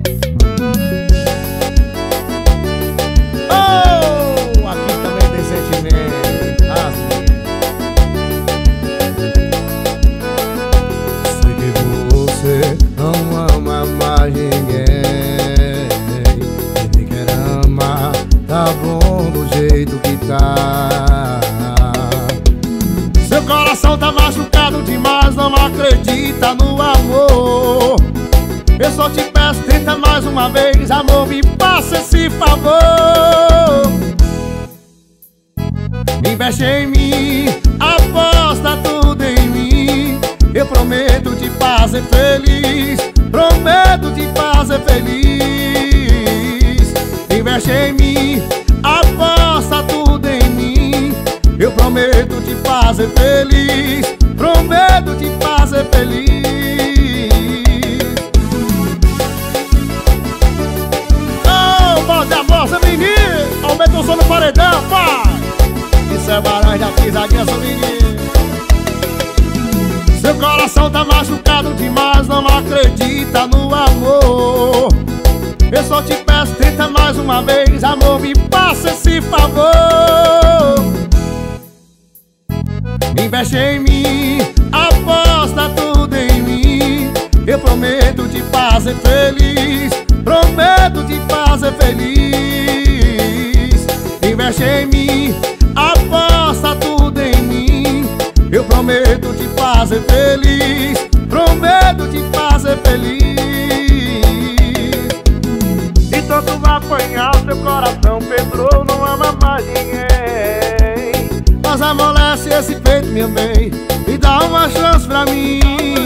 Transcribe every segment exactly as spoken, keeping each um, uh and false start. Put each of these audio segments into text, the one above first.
Oh, aqui também tem sentimento. Assim. Sei que você não ama mais ninguém, e nem quer amar, tá bom do jeito que tá. Seu coração tá machucado demais, não acredita no amor. Eu só te peço, tenta mais uma vez, amor, me passa esse favor. Investe em mim, aposta tudo em mim. Eu prometo te fazer feliz, prometo te fazer feliz. Investe em mim, aposta tudo em mim. Eu prometo te fazer feliz, prometo te fazer feliz. Oh, bota a moça, menino, aumenta o som no paredão, pai. Isso é barulho da pisadinha, seu menino. Seu coração tá machucado demais, não acredita no amor. Eu só te peço, tenta mais uma vez, amor, me passa esse favor. Investe em mim, aposta tudo em mim. Eu prometo te fazer feliz, prometo te fazer feliz. Investe em mim, aposta tudo em mim. Eu prometo te fazer feliz, prometo te fazer feliz. Então tu vai apanhar, seu coração Pedro não ama mais ninguém. Mas amolece esse peito, meu bem, e dá uma chance pra mim.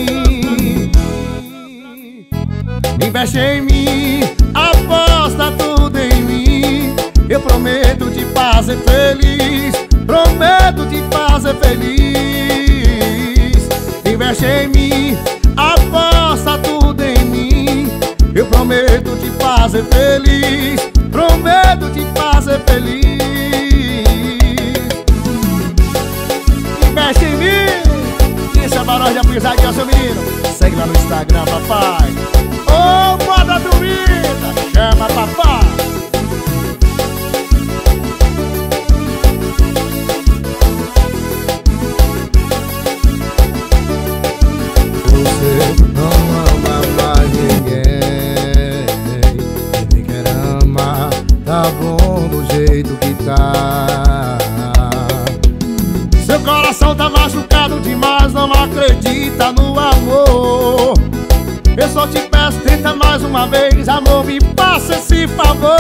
Investe em mim, aposta tudo em mim. Eu prometo te fazer feliz, prometo te fazer feliz. Investe em mim, aposta tudo em mim. Eu prometo te fazer feliz, prometo te fazer feliz. Investe em mim. Isso é barulho da pisadinha, seu menino. Segue lá no Instagram, papai. Ô, oh, moda dormida, chama papai. Você não ama mais ninguém, e nem quer amar, tá bom do jeito que tá. Seu coração tá machucado demais, não acredita no amor. Eu só te peço, tenta mais uma vez, amor, me passa esse favor.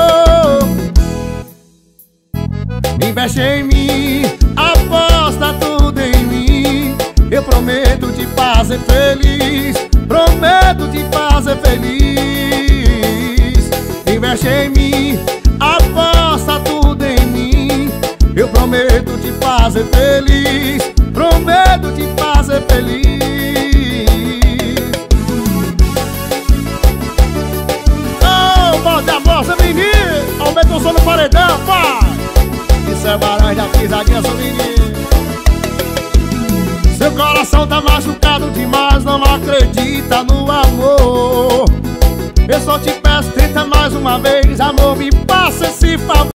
Investe em mim, aposta tudo em mim. Eu prometo te fazer feliz, prometo te fazer feliz. Investe em mim, aposta tudo em mim. Eu prometo te fazer feliz, prometo te fazer feliz. Oh, bota a moça, menino, aumenta o som no paredão, pai. Isso é barulho da pisadinha, seu menino. Seu coração tá machucado demais, não acredita no amor. Eu só te peço, tenta mais uma vez, amor, me passa esse favor.